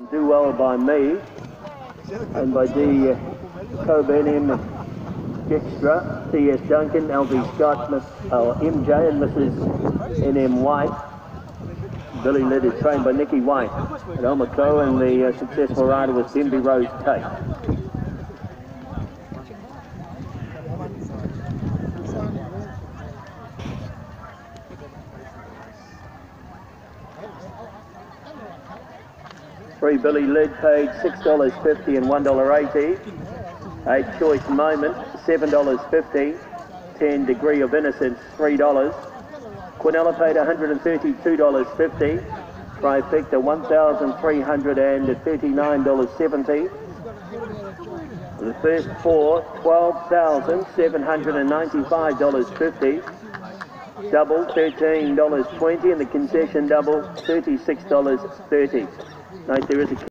Do Well by Me, and by D. Coburn, M. Dijkstra, T.S. Duncan, L.B. Scott, MJ and Mrs. N.M. White. Billy Lidd is trained by Nicky White at Omoto, and the successful rider was Denby Rose Tate. Three Billy Lidd paid $6.50 and $1.80. 8 Choice Moment, $7.50. 10 Degree of Innocence, $3. Quinella paid $132.50. Trifecta, $1,339.70. The first four, $12,795.50. Double, $13.20, and the concession double, $36.30. Note there is a